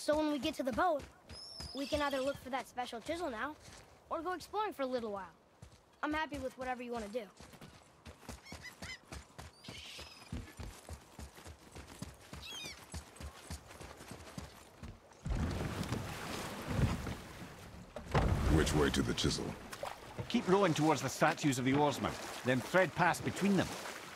So when we get to the boat, we can either look for that special chisel now, or go exploring for a little while. I'm happy with whatever you want to do. Which way to the chisel? Keep rowing towards the statues of the oarsmen, then thread past between them.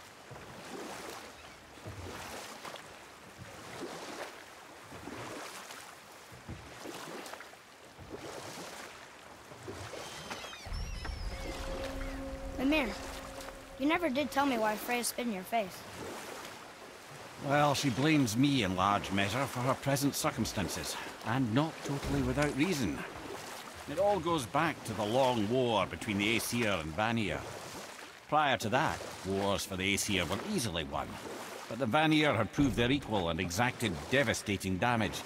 Mimir, you never did tell me why Freya spit in your face. Well, she blames me in large measure for her present circumstances, and not totally without reason. It all goes back to the long war between the Aesir and Vanir. Prior to that, wars for the Aesir were easily won, but the Vanir had proved their equal and exacted devastating damage.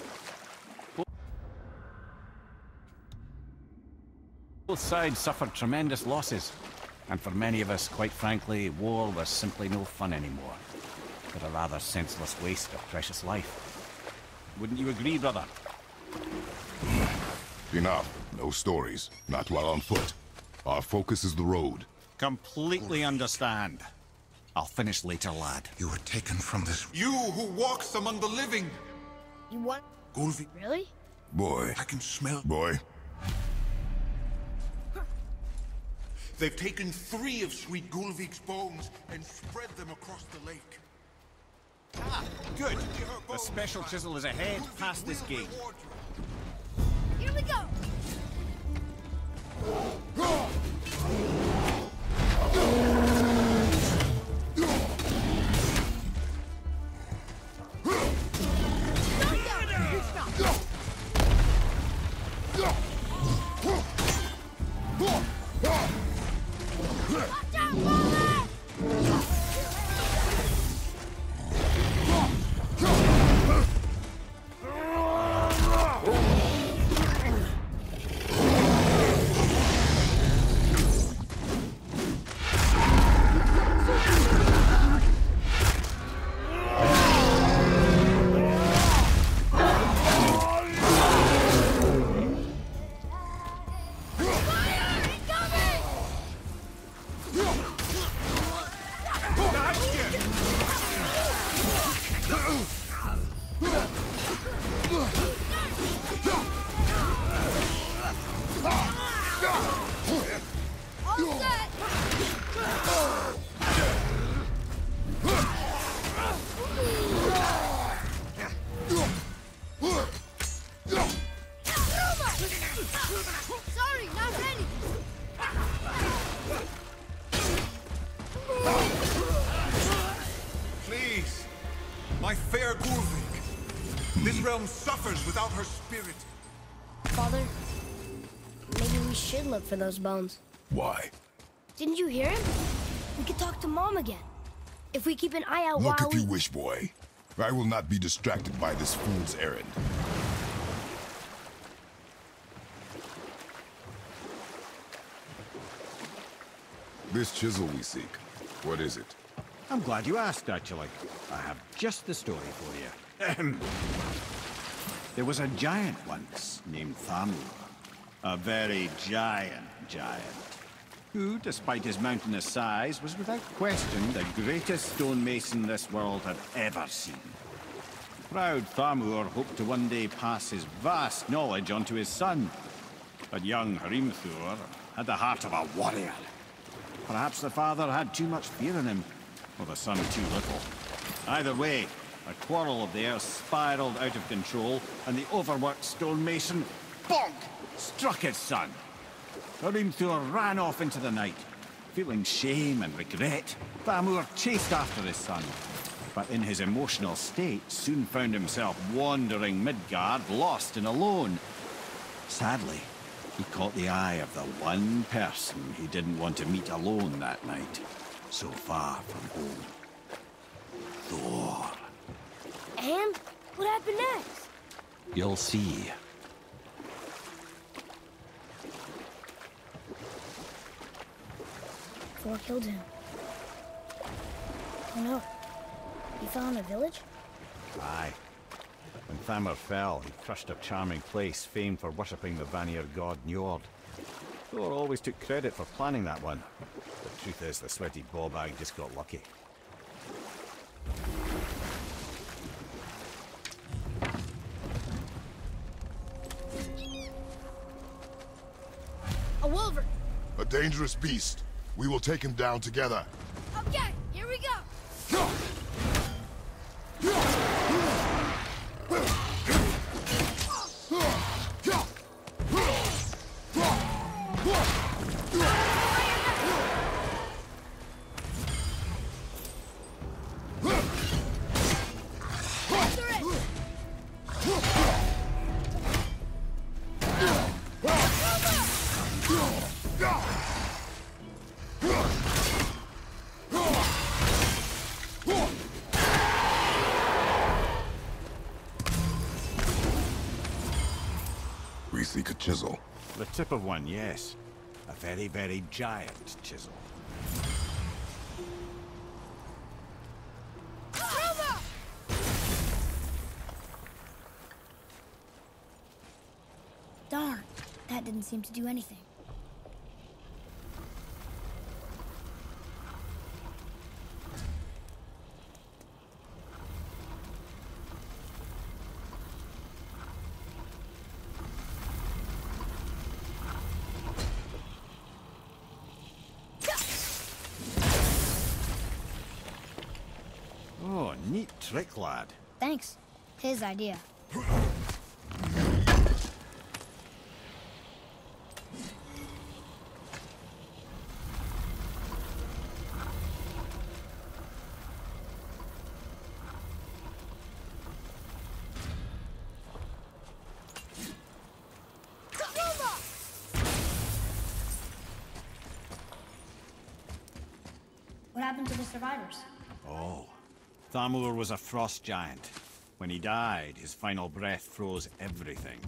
Both sides suffered tremendous losses, and for many of us, quite frankly, war was simply no fun anymore, but a rather senseless waste of precious life. Wouldn't you agree, brother? Enough. No stories. Not while on foot. Our focus is the road. Completely understand. I'll finish later, lad. You were taken from this... You who walks among the living! You want... Gulvi... Really? Boy. I can smell... Boy. They've taken 3 of Sweet Gulvik's bones and spread them across the lake. Ah, good. The special chisel is ahead, past this gate. Here we go! Sorry, not ready. Please, my fair Gulvik. This realm suffers without her spirit. Father, maybe we should look for those bones. Why? Didn't you hear him? We could talk to Mom again. If we keep an eye out Look while if you wish, boy. I will not be distracted by this fool's errand. This chisel we seek, what is it? I'm glad you asked, actually. I have just the story for you. There was a giant once named Thamur. A very giant, who, despite his mountainous size, was without question the greatest stonemason this world had ever seen. Proud Thamur hoped to one day pass his vast knowledge on to his son. But young Hrimthur had the heart of a warrior. Perhaps the father had too much fear in him, or the son too little. Either way, a quarrel of theirs spiraled out of control, and the overworked stonemason, bonk, struck his son. Hrimthur ran off into the night. Feeling shame and regret, Thamur chased after his son, but in his emotional state soon found himself wandering Midgard, lost and alone. Sadly, he caught the eye of the one person he didn't want to meet alone that night, so far from home. Thor. And what happened next? You'll see. Thor killed him. Oh no. He fell in a village? Aye. When Thamur fell, he crushed a charming place famed for worshipping the Vanir god Njord. Thor always took credit for planning that one. The truth is, the sweaty ballbag just got lucky. A wolver! A dangerous beast. We will take him down together. Okay, here we go! We seek a chisel. The tip of one, yes. A very, very giant chisel. Darn, that didn't seem to do anything. Oh, neat trick, lad. Thanks. His idea. What happened to the survivors? Oh. Thamur was a frost giant. When he died, his final breath froze everything.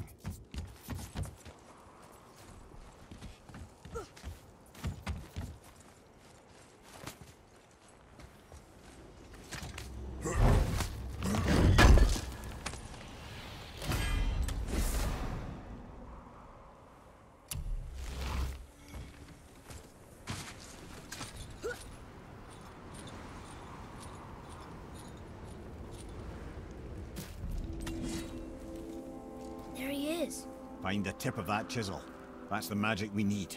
There he is. Find the tip of that chisel. That's the magic we need.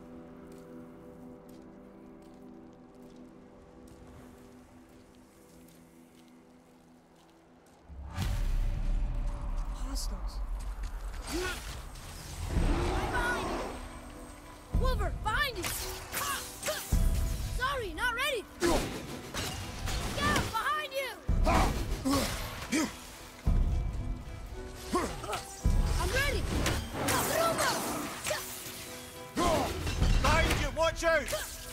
Hostiles. Behind you! Wolver, behind you! Sorry, not ready! Yeah, behind you! I'm ready! Behind you! Watch out!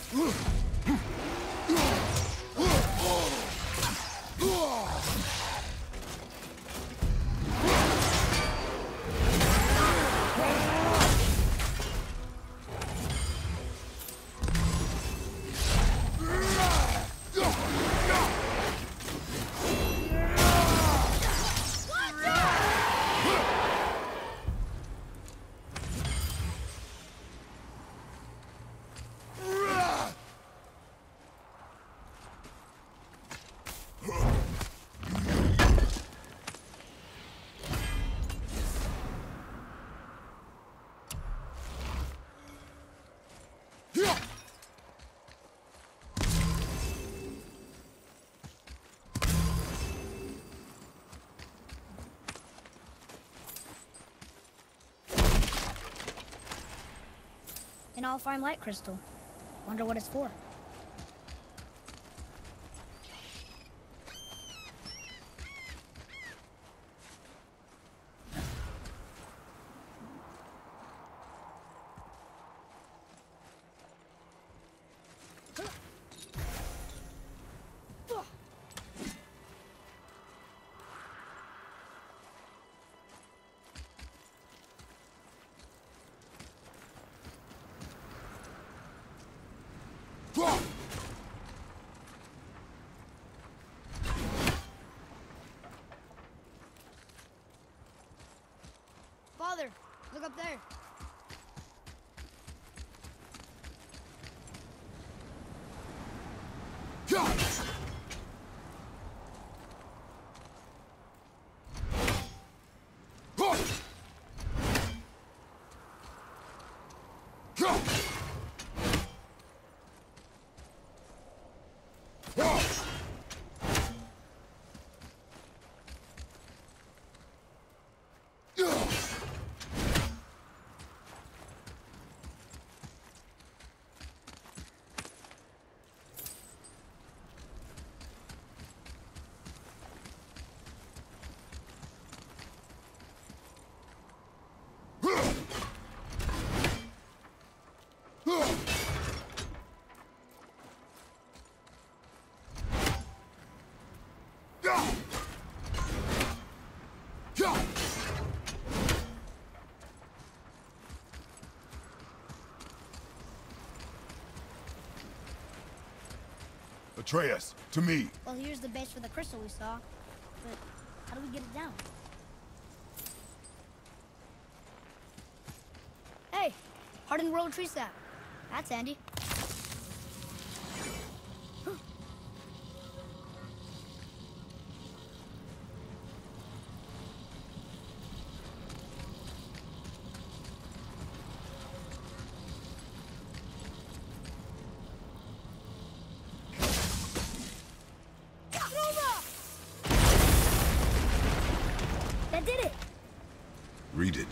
An all-fine light crystal. Wonder what it's for. Look up there. Atreus, to me. Well, here's the base for the crystal we saw. But how do we get it down? Hey, hardened rolled tree sap. That's handy. That did it! Read it.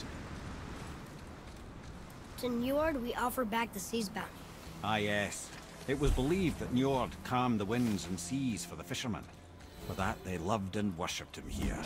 To Njord, we offer back the sea's bounty. Ah, yes. It was believed that Njord calmed the winds and seas for the fishermen. For that, they loved and worshipped him here.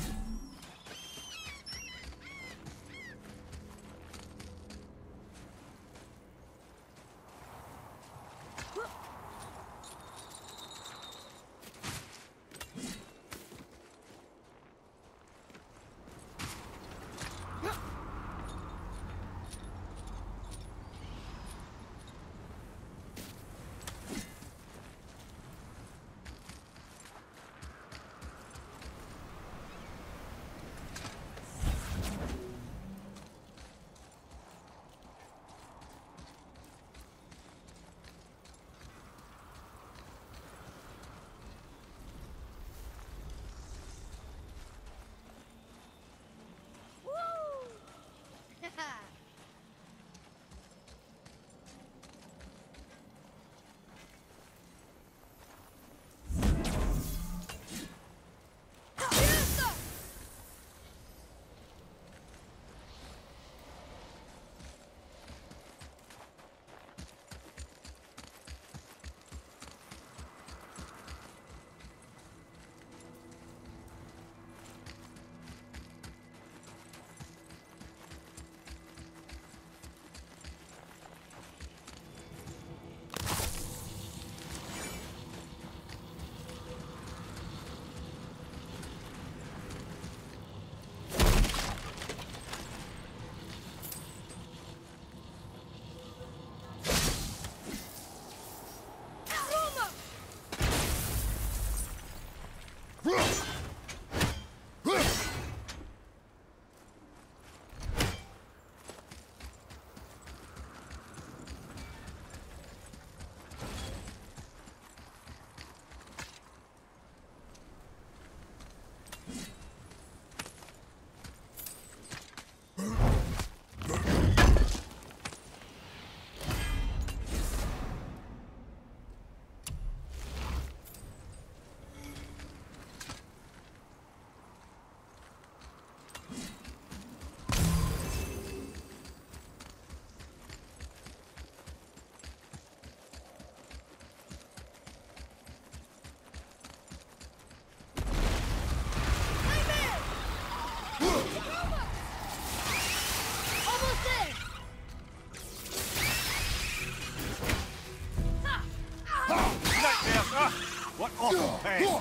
What awful pain!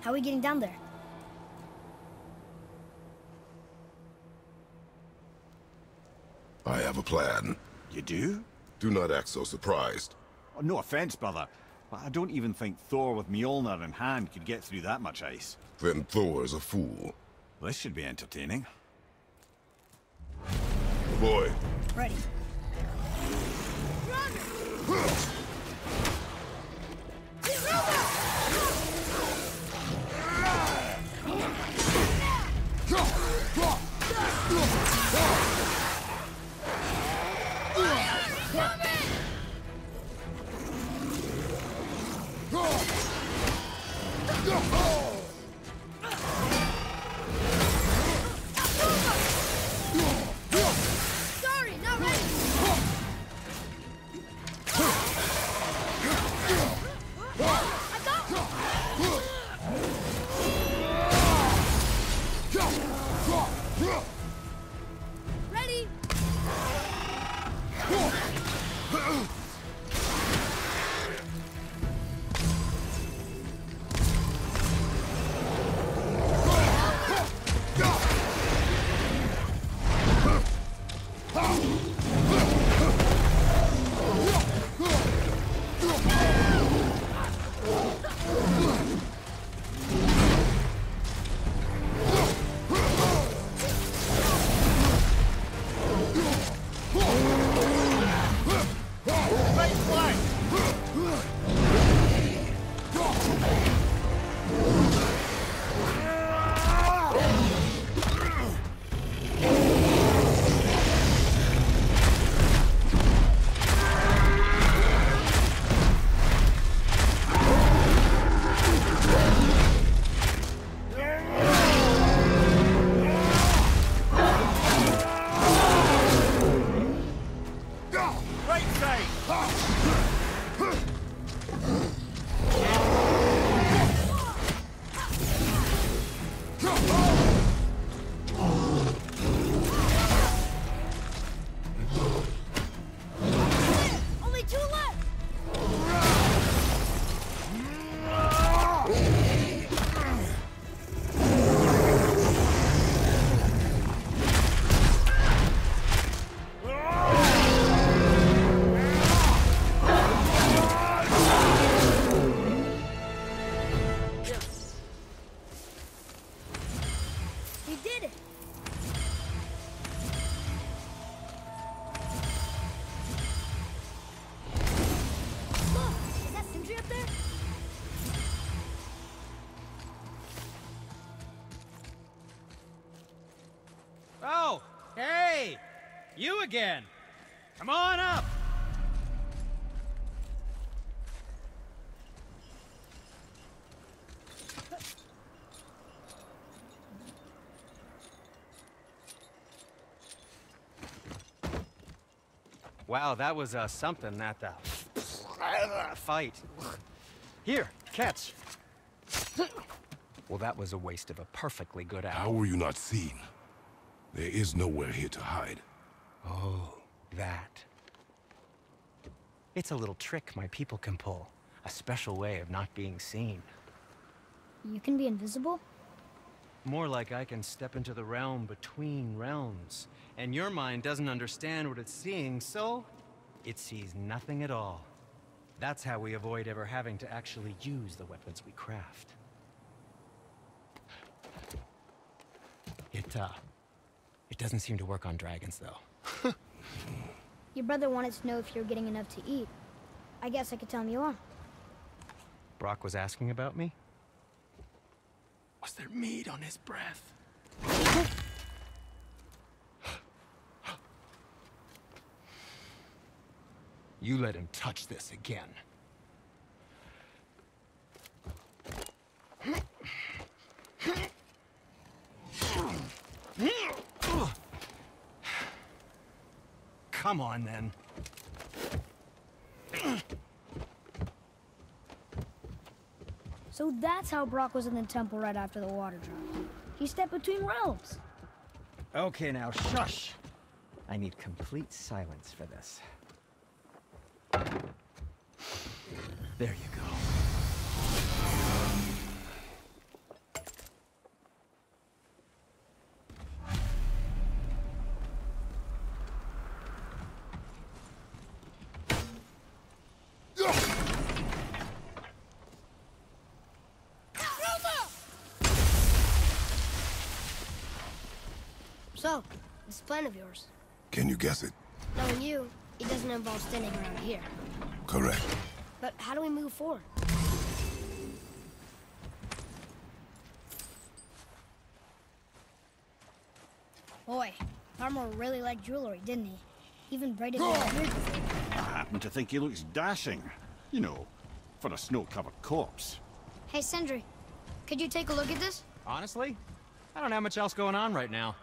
How are we getting down there? I have a plan. You do? Do not act so surprised. Oh, no offense, brother, but I don't even think Thor with Mjolnir in hand could get through that much ice. Then Thor is a fool. This should be entertaining. Boy. Ready. Sorry, not ready. Ready? Only two left. We did it. Look, is that Sindri up there? Oh, hey! You again! Come on up! Wow, that was something, that fight. Here, catch. Well, that was a waste of a perfectly good How hour. were you not seen? There is nowhere here to hide. Oh, that. It's a little trick my people can pull. A special way of not being seen. You can be invisible? More like I can step into the realm between realms. And your mind doesn't understand what it's seeing, so it sees nothing at all. That's how we avoid ever having to actually use the weapons we craft. It doesn't seem to work on dragons, though. Your brother wanted to know if you're getting enough to eat. I guess I could tell him you are. Brock was asking about me? Was there meat on his breath? You let him touch this again. Come on, then. So that's how Brock was in the temple right after the water dropped. He stepped between realms. Okay, now shush. I need complete silence for this. There you go. So, this plan of yours. Can you guess it? Knowing you, it doesn't involve standing around here. Correct. But how do we move forward? Boy, Farmer really liked jewelry, didn't he? Even braided his beard. I happen to think he looks dashing. You know, for a snow-covered corpse. Hey, Sindri, could you take a look at this? Honestly, I don't have much else going on right now.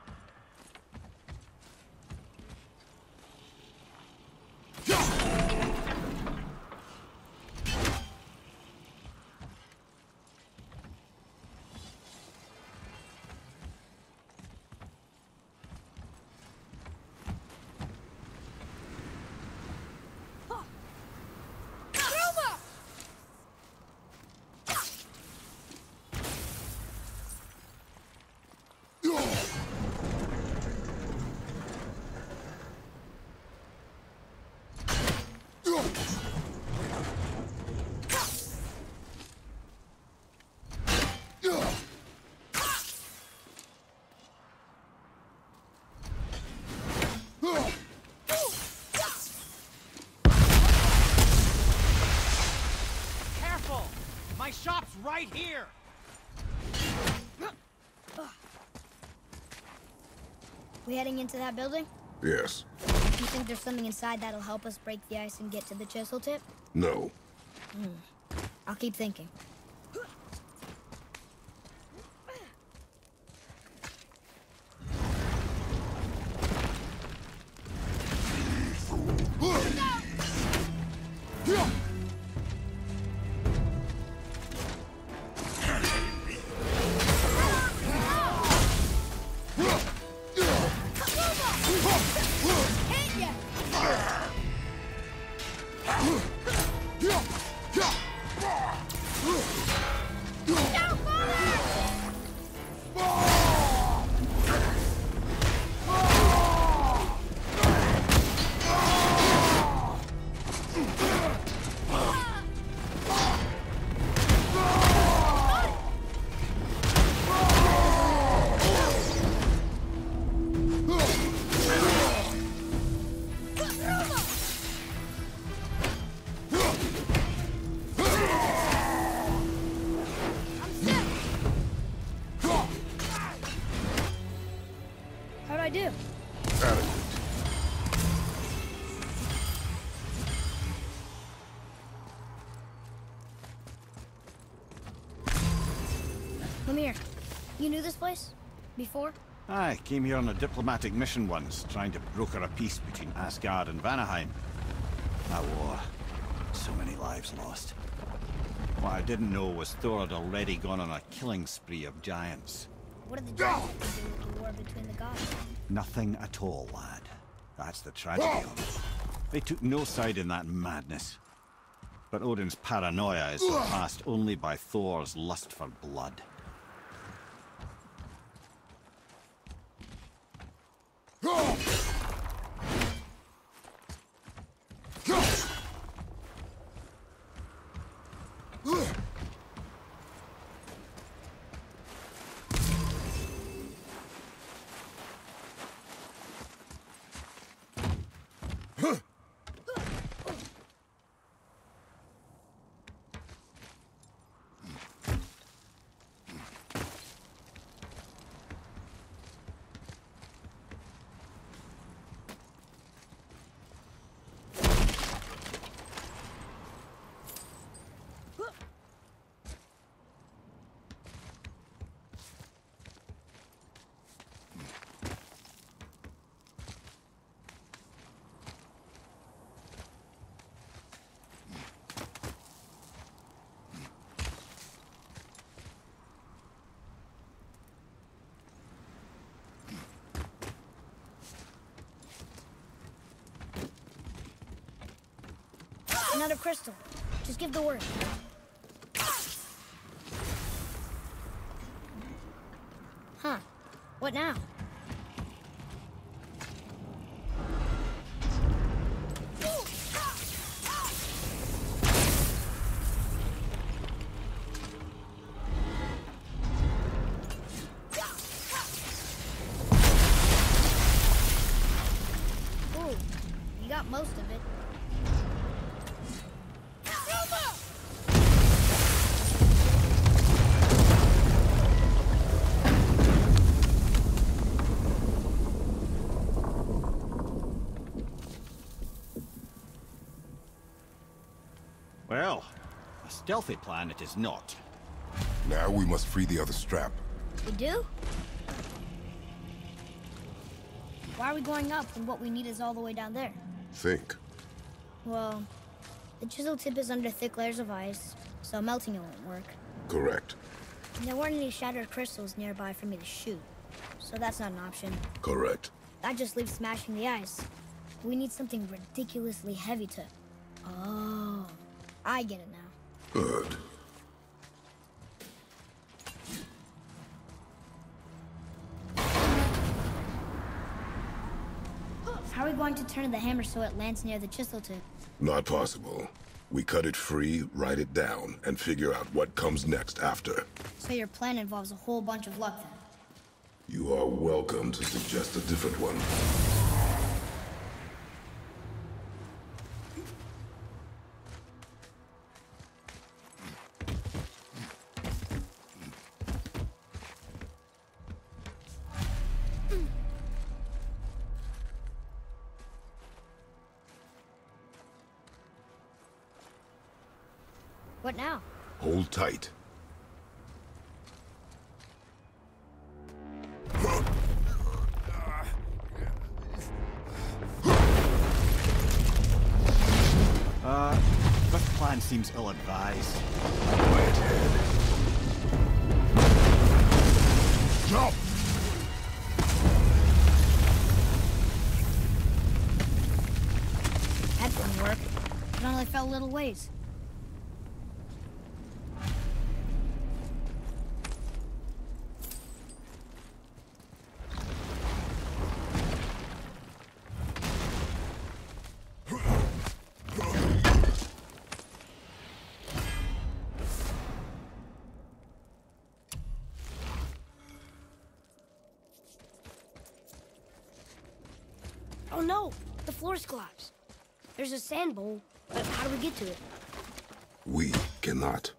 Careful! My shop's right here! We heading into that building? Yes. You think there's something inside that'll help us break the ice and get to the chisel tip? No. I'll keep thinking. How'd I do? Adequate. Come here. You knew this place? Before? I came here on a diplomatic mission once, trying to broker a peace between Asgard and Vanaheim. That war. So many lives lost. What I didn't know was Thor had already gone on a killing spree of giants. What did the giants have to do with the war between the gods? Nothing at all, lad. That's the tragedy of it. They took no side in that madness. But Odin's paranoia is surpassed only by Thor's lust for blood. Another crystal. Just give the word. Huh. What now? Most of it. Well, a stealthy plan it is not. Now we must free the other strap. We do? Why are we going up when what we need is all the way down there? Think. Well, the chisel tip is under thick layers of ice, so melting it won't work. Correct. And there weren't any shattered crystals nearby for me to shoot, so that's not an option. Correct. That just leaves smashing the ice. We need something ridiculously heavy to... Oh, I get it now. Good. How are we going to turn the hammer so it lands near the chisel tip? Not possible. We cut it free, write it down, and figure out what comes next after. So your plan involves a whole bunch of luck then? You are welcome to suggest a different one. What now? Hold tight. This plan seems ill-advised. Quiet head. Jump! That didn't work. It only fell a little ways. Oh no! The floor's collapsed. There's a sand bowl, but how do we get to it? We cannot.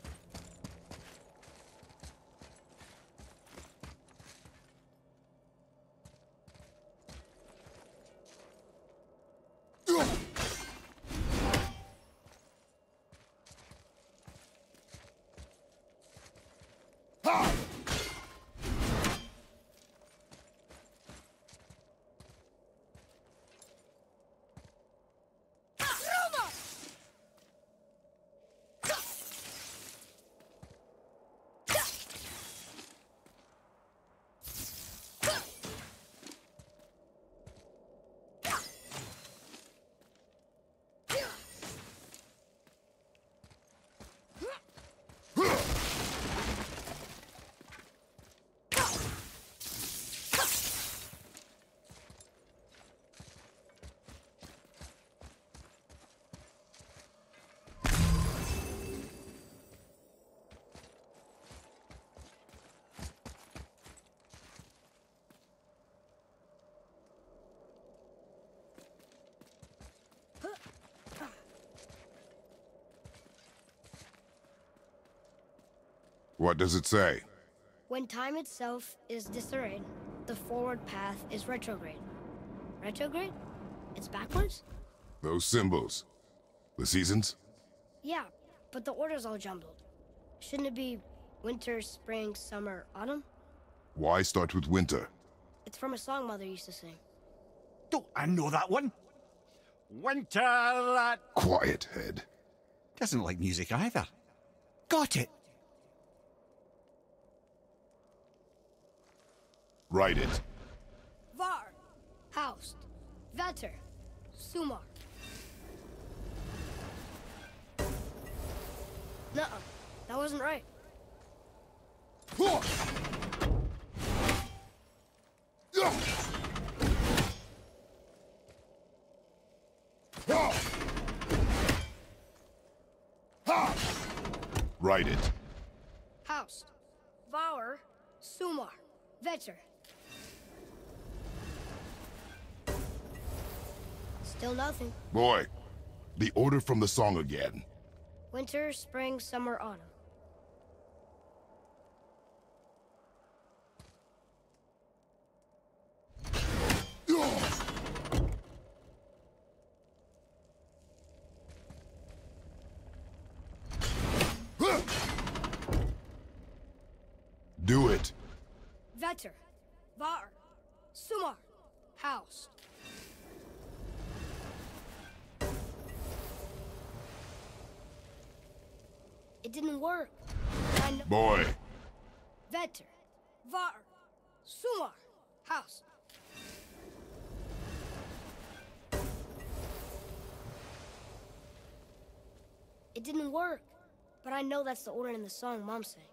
What does it say? When time itself is disarrayed, the forward path is retrograde. Retrograde? It's backwards? Those symbols. The seasons? Yeah, but the order's all jumbled. Shouldn't it be winter, spring, summer, autumn? Why start with winter? It's from a song Mother used to sing. Don't I know that one? Winter that... Quiet head. Doesn't like music either. Got it. Write it. Var, Haust, Vetter, Sumar. Nuh-uh, that wasn't right. Write it. Haust, Var, Sumar, Vetter. Still nothing. Boy, the order from the song again. Winter, spring, summer, autumn. Do it. Vetter, Var, Sumar, House. It didn't work. I know. Boy. Vetter, Var, Sumar, House. It didn't work, but I know that's the order in the song Mom sang.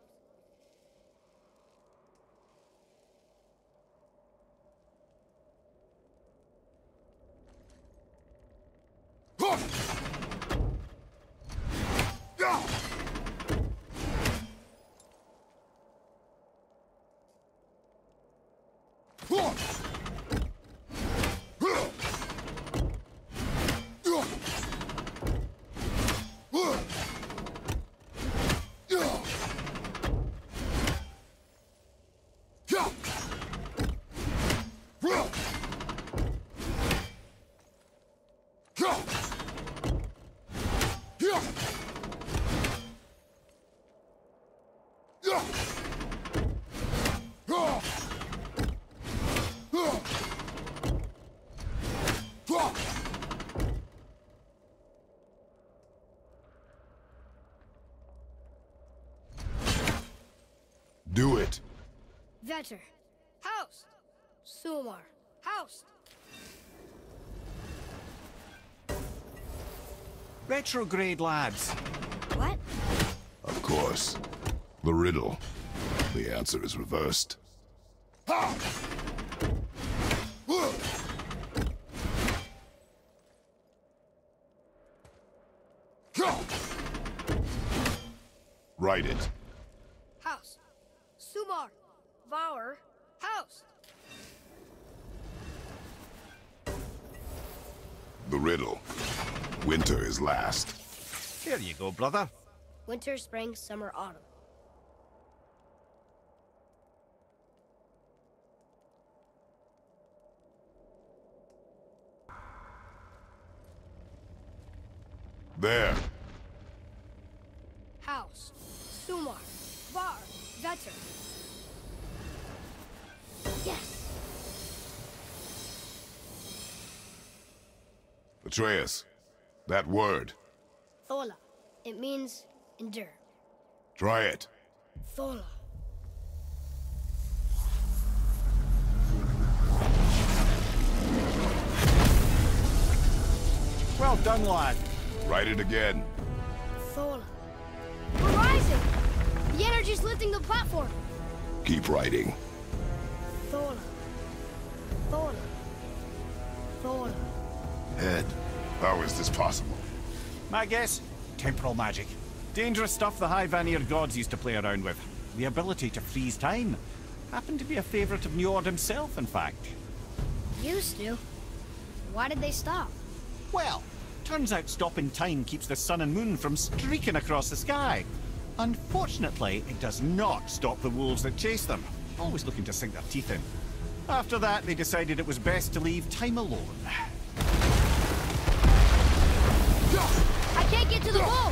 Do it. Vetter, House, Sumar, House. Retrograde, lads. What? Of course. The riddle. The answer is reversed. Ha! Write it. House, Sumar, Var, House. The riddle. Winter is last. Here you go, brother. Winter, spring, summer, autumn. There. House, Sumar, Var, Vetter. Yes! Atreus, that word. Thola. It means endure. Try it. Thola. Well done, lad. Write it again. Thola. We're rising! The energy's lifting the platform. Keep writing. Thola. Thola. Thola. Ed, how is this possible? My guess? Temporal magic. Dangerous stuff the High Vanir gods used to play around with. The ability to freeze time. Happened to be a favorite of Njord himself, in fact. Used to. Why did they stop? Well, turns out stopping time keeps the sun and moon from streaking across the sky. Unfortunately, it does not stop the wolves that chase them, always looking to sink their teeth in. After that, they decided it was best to leave time alone. I can't get to the boat!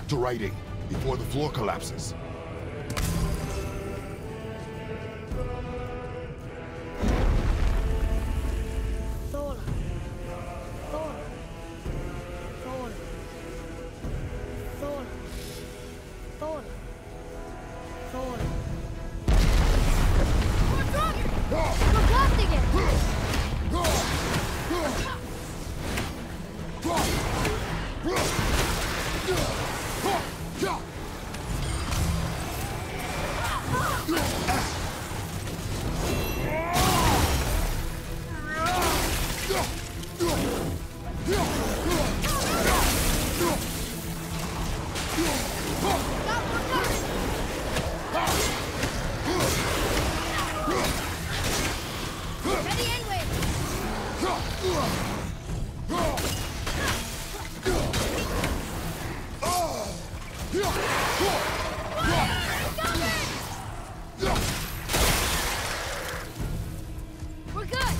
to writing before the floor collapses. Thola. Thola. Thola. Thola. Thola. Thola. We're drunk! We're blasting it! Ready and wait! We're good!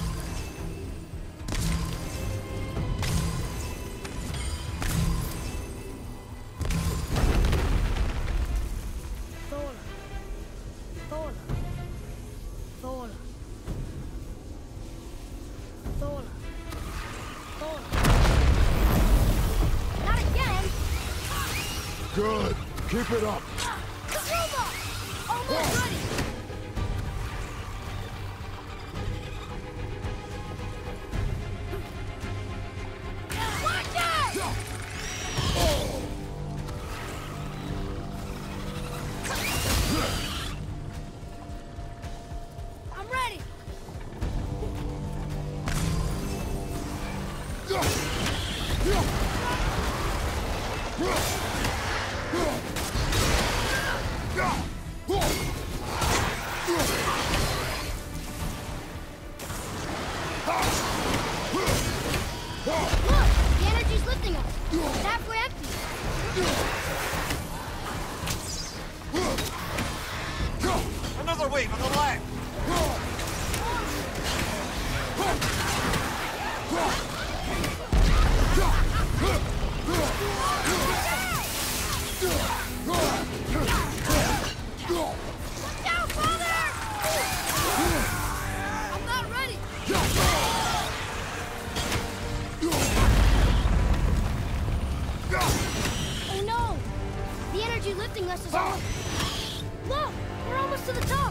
Thola. Thola. Thola. Thola. Thola. Not again! Good. Keep it up. The robot! Almost ready! Watch it! I'm ready! Look! The energy's lifting us! It's halfway empty! Another wave on the left! Down, father! I'm not ready! Oh no! The energy lifting us is almost... Look! We're almost to the top!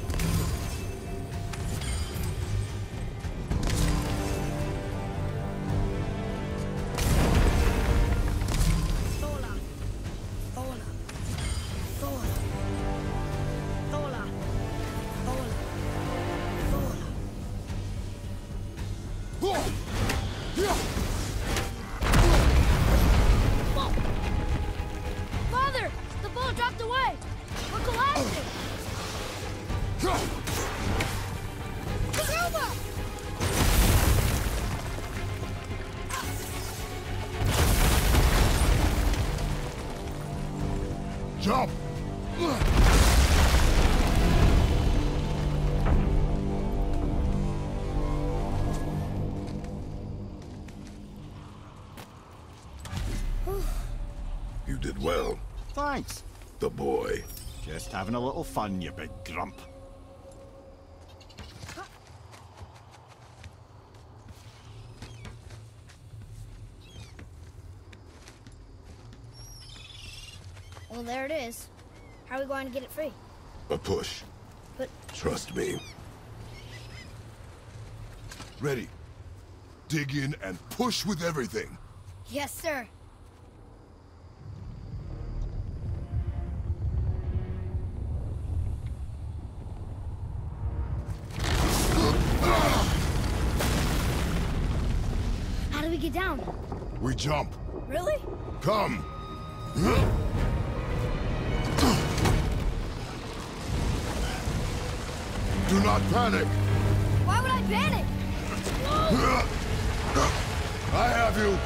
Thola. Thola. Thola. Thola. Thola. Thola. Whoa! Father! The ball dropped away! We're collapsing! Kazuma! Jump! You did well, Thanks. the boy. Just having a little fun, you big grump. Well, there it is. How are we going to get it free? A push. But Trust me. Ready. Dig in and push with everything. yes, sir. How do we get down? We jump. Really? Come. Do not panic. Why would I panic? I have you.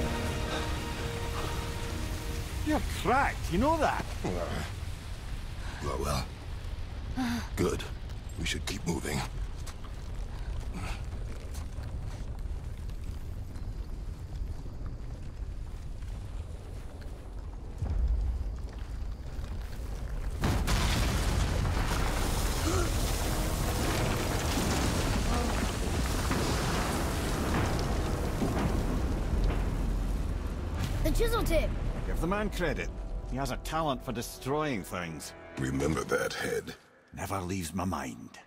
You're cracked, you know that? Well. Good. We should keep moving. The chisel tip! Give the man credit. He has a talent for destroying things. Remember that head. Never leaves my mind.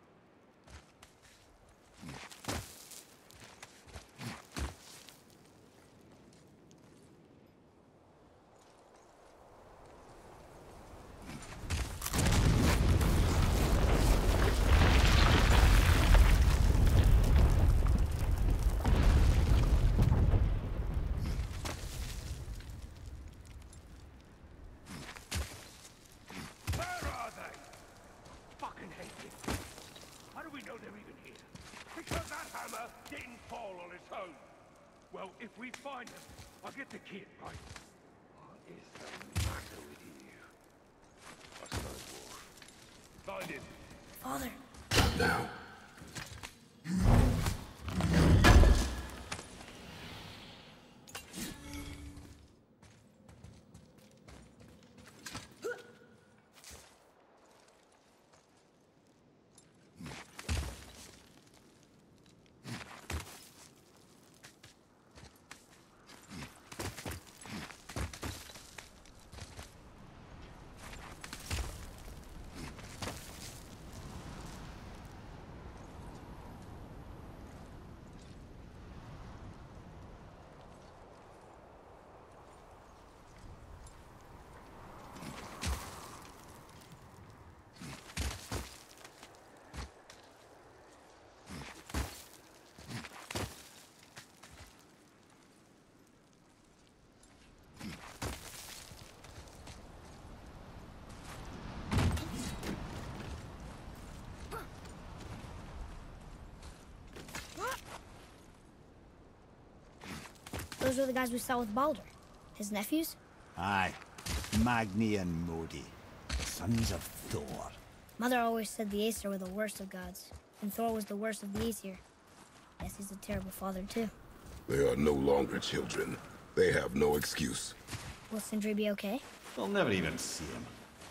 Well, if we find them, I'll get the kid, right? What is the matter with you? I suppose, Wolf. Find him. Father. Now. Those are the guys we saw with Baldur. His nephews? Aye. Magni and Modi. Sons of Thor. Mother always said the Aesir were the worst of gods, and Thor was the worst of the Aesir. Guess he's a terrible father, too. They are no longer children. They have no excuse. Will Sindri be okay? We'll never even see him.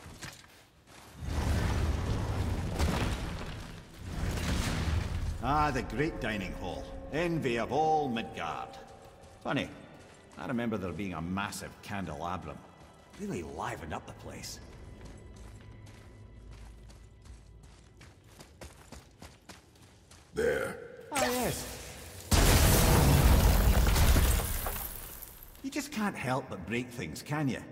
Ah, the great dining hall. Envy of all Midgard. Funny, I remember there being a massive candelabrum. Really livened up the place. There. Oh, yes. You just can't help but break things, can you?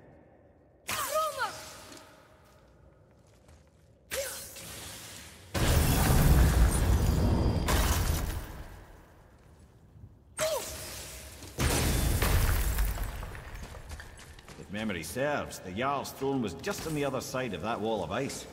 If memory serves, the Jarl's throne was just on the other side of that wall of ice.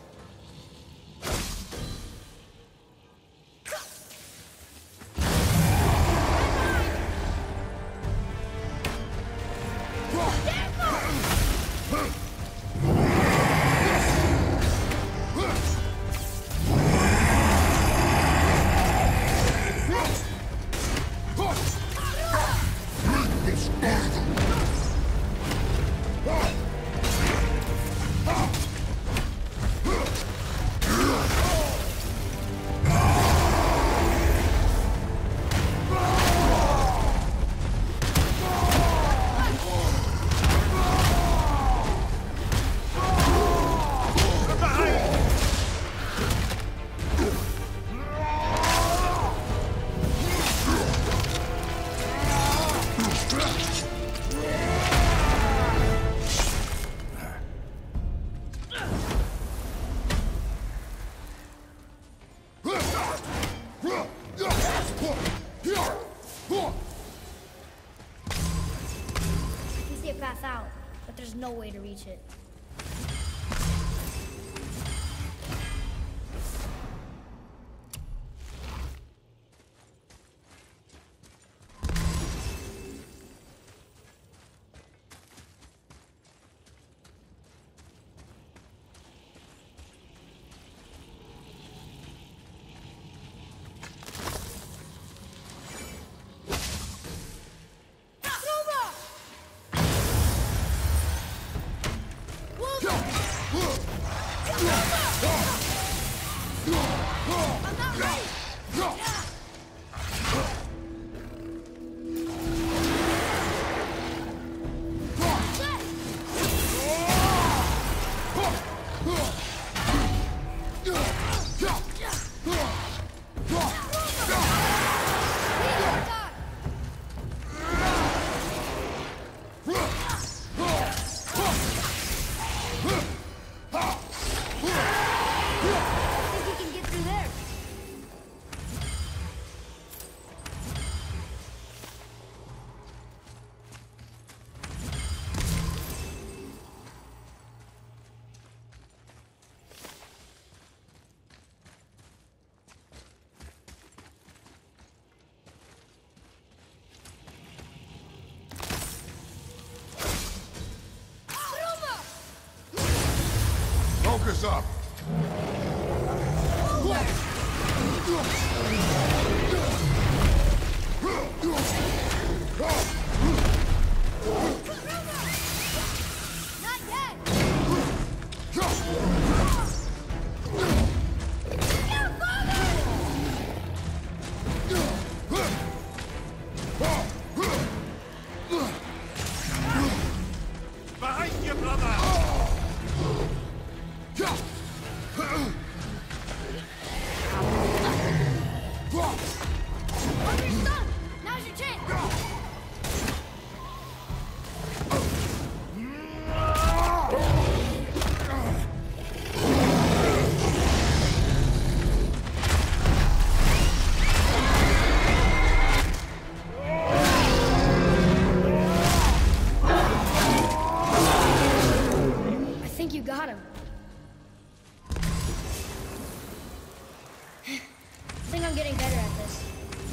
Path out, but there's no way to reach it. Close up! Not yet! Behind you, brother! Arthur's done! Now's your chance! I think you got him. I think I'm getting better at this.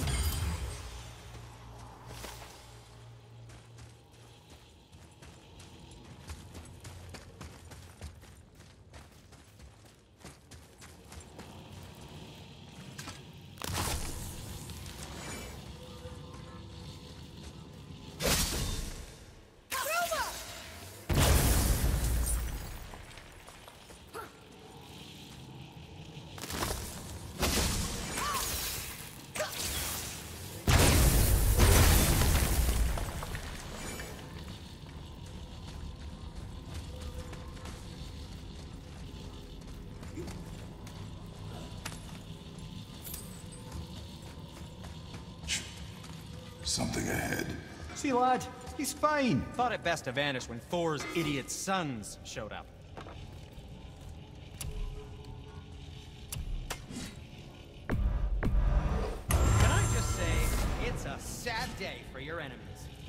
Something ahead. See, lad, he's fine. Thought it best to vanish when Thor's idiot sons showed up. Can I just say, it's a sad day for your enemies.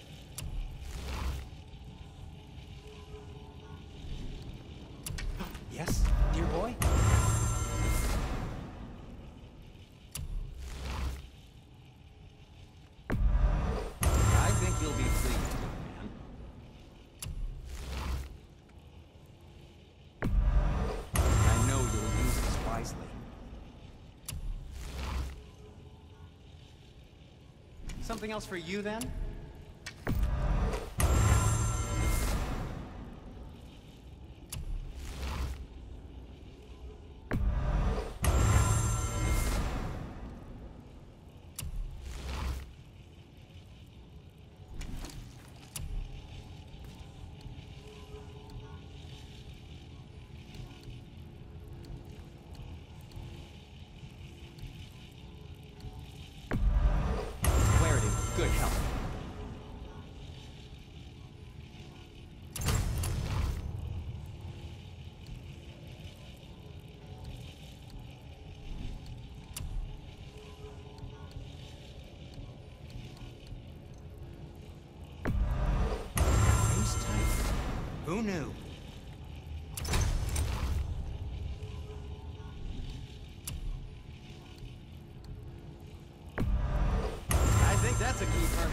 Yes, dear boy? I think you'll be pleased, man. I know you'll use this wisely. Something else for you, then? Clarity, good health. Ace tight. Who knew? I think that's a keeper.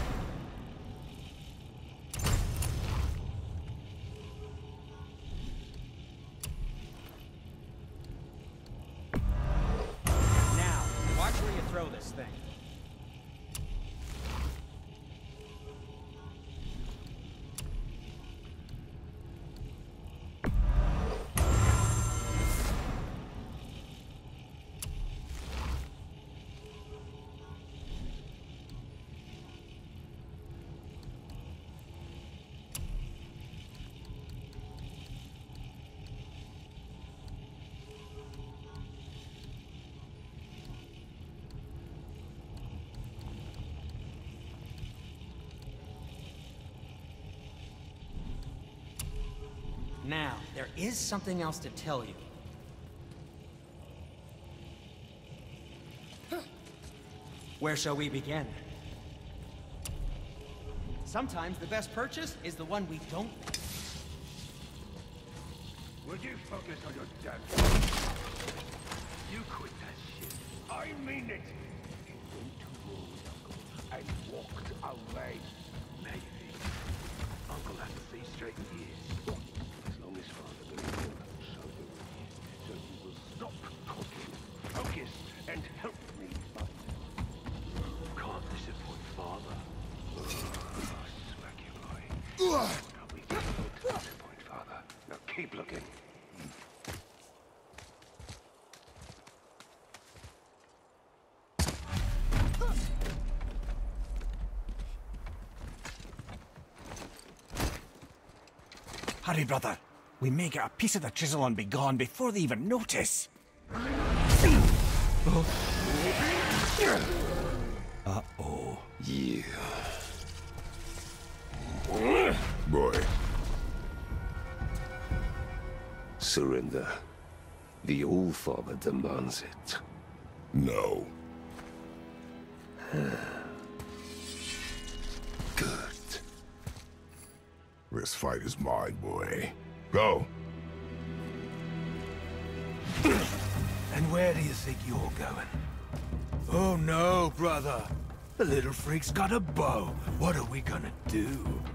Now, watch where you throw this thing. Now, there is something else to tell you. Where shall we begin? Sometimes the best purchase is the one we don't. Would you focus on your damn... You quit that shit. I mean it. You went to war with Uncle and walked away. Maybe. Uncle had to see straight years. As long as Father believed him, so do we. We can look to this point, Father. Now keep looking. Hurry, brother. We may get a piece of the chisel and be gone before they even notice. Uh-oh. Yeah. Boy. Surrender. The All-Father demands it. No. Good. This fight is mine, boy. Go. And where do you think you're going? Oh no, brother. The little freak's got a bow. What are we gonna do?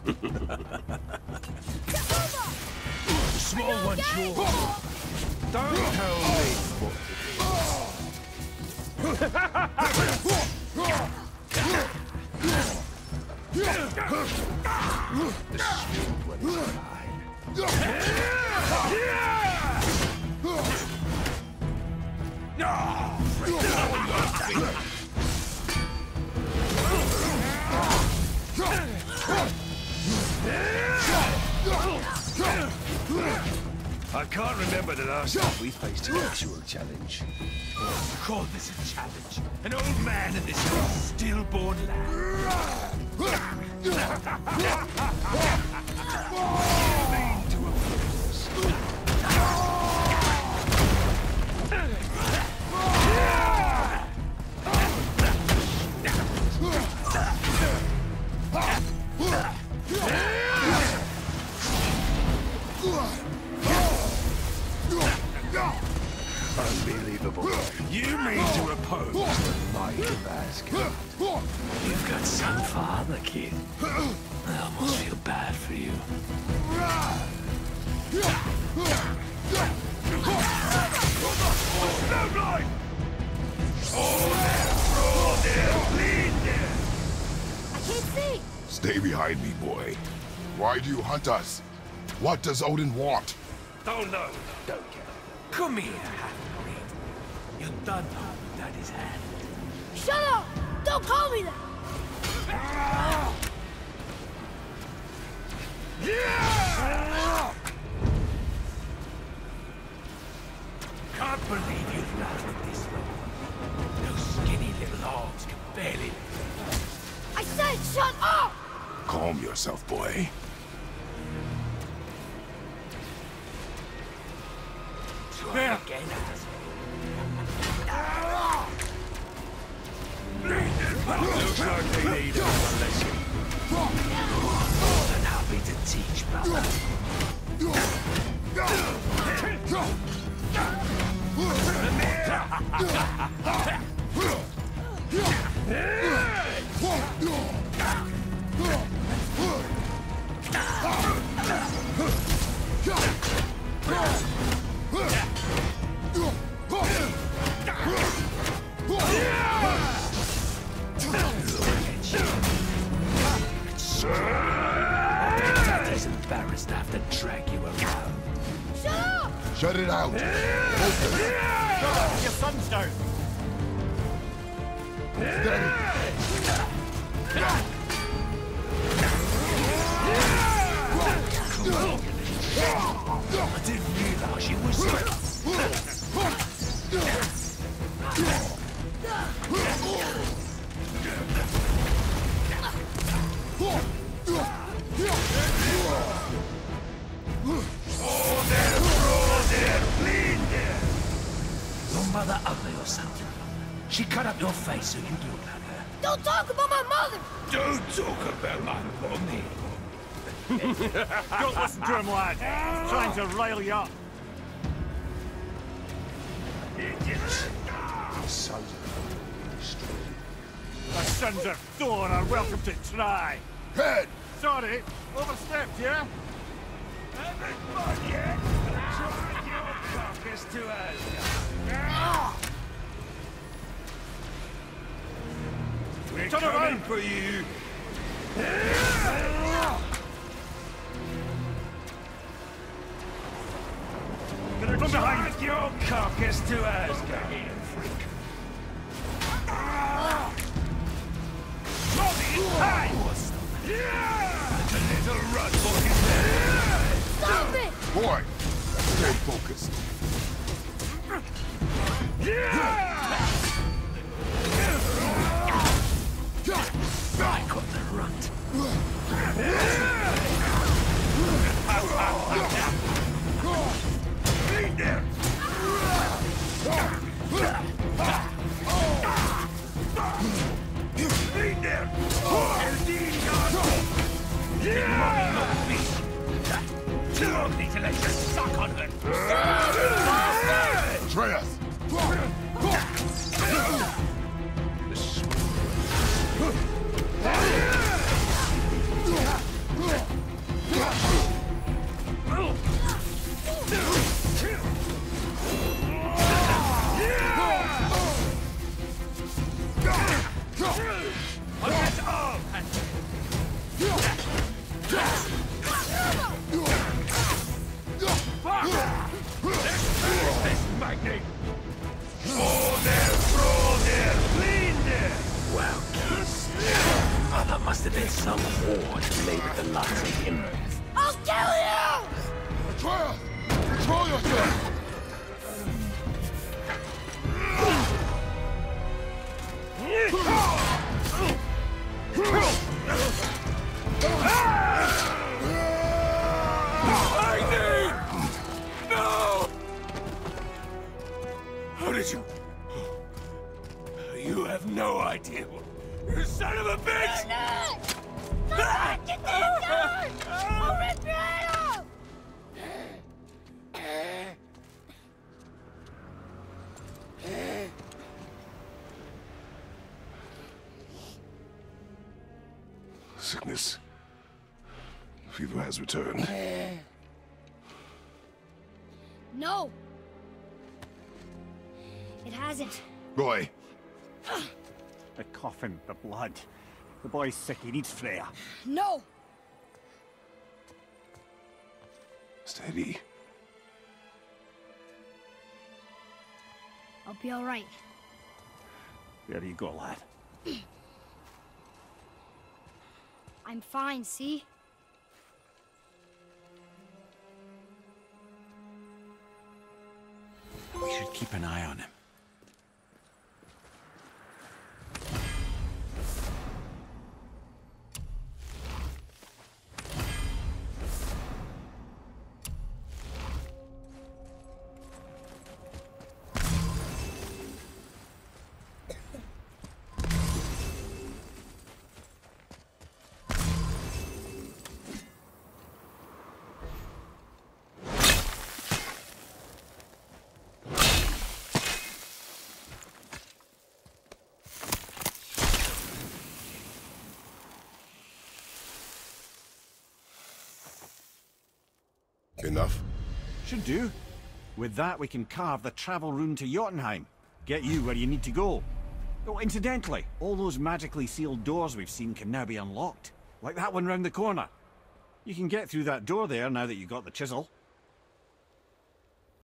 The small one's yours. Don't tell me what I can't remember the last time we faced an actual challenge. call this a challenge? An old man and this stillborn lad. Unbelievable. You mean to oppose the might of Asgard? You've got some father, kid. I almost feel bad for you. I can't see. Stay behind me, boy. Why do you hunt us? What does Odin want? Don't know. Don't care. Come here, half-breed. You done know Daddy's hand. Shut up! Don't call me that! Can't believe you've lasted this long. Those skinny little arms can barely... I said shut up! Calm yourself, boy. Try again, asshole. Looks like they need a lesson. More than happy to teach, brother. Daddy's embarrassed to have to drag you around. Shut up! Shut it out. Focus. Your son's down. I didn't realize you were so... Your mother ugly or something? She cut up your face so you'd look like her. Don't talk about my mother! Don't talk about my mommy. Don't listen to him, lad. He's trying to rile you up. Sons of strong. The sons of Thor are welcome to try. Head! Sorry, overstepped, yeah? Everybody, drive your carcass to us. We're Turn coming around. for you. Drag your carcass to Asgard. Hey! The little rat boy is there. Stop it! Boy, stay focused. I got the runt. Lead there! Lead there! Too ugly to let you suck on it! Atreus! Must have been some horde laid at the likes of him. I'll kill you! Atreus! Control yourself! No! How did you... You have no idea. You son of a bitch! Get this gun! I'll rip your head off! Sickness. Fever has returned. No! It hasn't. Boy, The coughing, the blood. The boy's sick, he needs Freya. No! steady. I'll be all right. There you go, lad. I'm fine, see? We should keep an eye on him. Enough? Should do. With that, we can carve the travel rune to Jotunheim. Get you where you need to go. Oh, incidentally, all those magically sealed doors we've seen can now be unlocked. Like that one round the corner. You can get through that door there now that you've got the chisel.